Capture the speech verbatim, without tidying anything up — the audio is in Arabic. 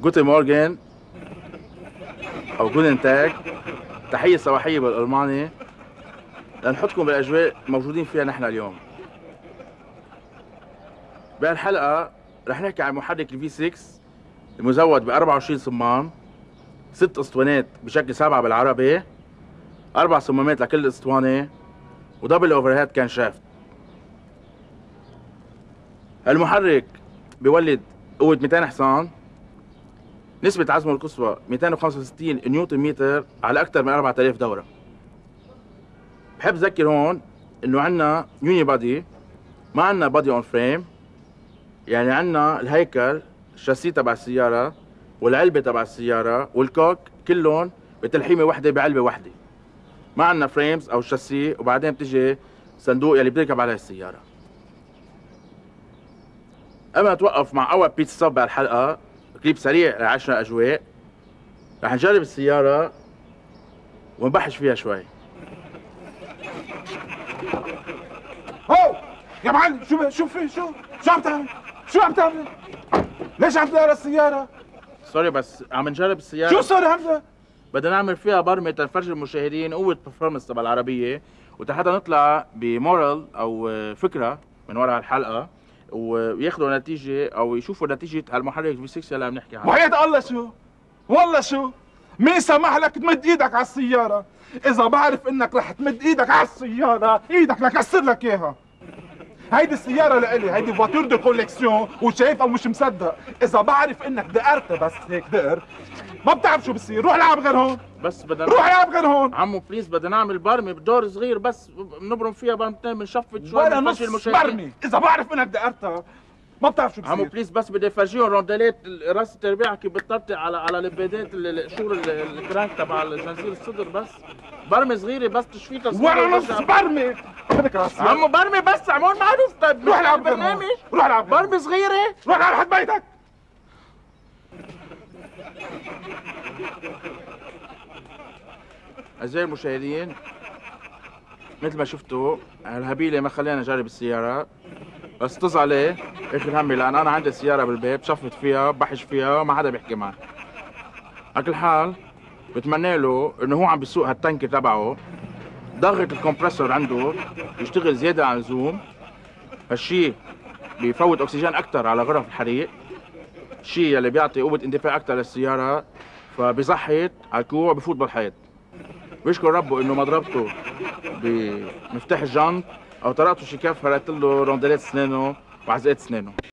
جوتي مورجن او جودن تاج، تحيه صباحيه بالالماني لنحطكم بالاجواء موجودين فيها نحن اليوم. بهالحلقه رح نحكي عن محرك الفي ستة المزود ب أربعة وعشرين صمام، ست اسطوانات بشكل سبعه بالعربي، اربع صمامات لكل اسطوانه، ودبل اوفر هيد كان شافت. هالمحرك بيولد قوة مئتين حصان، نسبة عزمه القصوى مئتين وخمسة وستين نيوتن متر على أكثر من أربعة آلاف دورة. بحب أذكر هون إنه عنا يوني بادي، ما عنا بادي أون فريم، يعني عنا الهيكل الشاسيه تبع السيارة والعلبة تبع السيارة والكوك كلهم بتلحيمة وحدة بعلبة وحدة. ما عنا فريمز أو شاسيه، وبعدين بتجي صندوق يلي بتركب عليه السيارة. قبل ما نتوقف مع أول بيت ستوب بهالحلقة، كليب سريع لعشرة أجواء، رح نجرب السيارة ونبحش فيها شوي. هو يا معلم، شو شو في شو شو عم تعمل؟ شو عم تعمل؟ ليش عم تقرا السيارة؟ سوري بس عم نجرب السيارة. شو صار هذا؟ بدنا نعمل فيها برمة تنفرجي المشاهدين قوة برفورمنس تبع العربية، وتحدى نطلع بمورال أو فكرة من وراء الحلقة، وياخذوا نتيجة أو يشوفوا نتيجة هالمحرك في ستة اللي عم نحكي عنه. وحياة الله شو؟ والله شو؟ مين سمح لك تمد ايدك على السيارة؟ إذا بعرف إنك رح تمد ايدك على السيارة، ايدك لكسر لك إياها. هيدي السيارة لإلي، هيدي فواتور دو كوليكسيون، وشايف أو مش مصدق. إذا بعرف إنك دقرت بس هيك دقر، ما بتعرف شو بصير، روح العب غير هون. بس بدنا روح العب غير هون. عمو بليز بدنا نعمل برمة بدور صغير بس بنبرم فيها برمتين بنشفط شوي ولا نص برمة، إذا بعرف إنك دقرتها ما بتعرف شو بصير. عمو بليز بس بدي افرجيهم روندالات راس التربيع كيف بتطرطق على على لبادات القشور الكرانك تبع جنزير الصدر. بس برمة صغيرة بس تشفيتها صغيرة. ولا نص برمة. بدك راسي عمو برمة بس عمول معروف. طيب روح العب برنامج، روح العب برمة صغيرة. روح العب حد بيتك. أعزائي المشاهدين، مثل ما شفتوا هالهبيلة ما خلينا نجرب السيارة، بس تزعلي اخر همي لأن أنا عندي سيارة بالبيت بشفط فيها بحش فيها ما حدا بيحكي معي. على كل حال بتمنى له إنه هو عم بيسوق هالتانكي تبعه ضغط الكمبرسور عنده يشتغل زيادة عن اللزوم، هالشي بيفوت أكسجين أكثر على غرف الحريق، الشيء اللي بيعطي قوة اندفاع أكثر للسيارة، فبيزحط على الكوع بفوت بالحيط. بيشكر ربه انه ما ضربته بمفتاح الجنط او طرقته شي كف فرقت له روندلات اسنانه وعزقت اسنانه.